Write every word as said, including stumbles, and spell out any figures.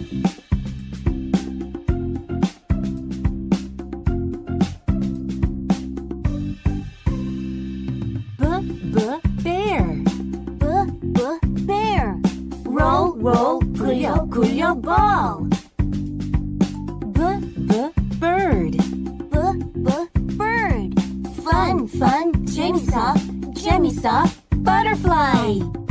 bear. B, b, bear. Roll, roll, 굴려, 굴려, ball. B, b, bird. B, b, bird. Fun, fun, 재밌어, 재밌어, butterfly.